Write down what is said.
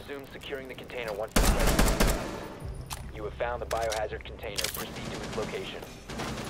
resume securing the container once it's ready. You have found the biohazard container. Proceed to its location.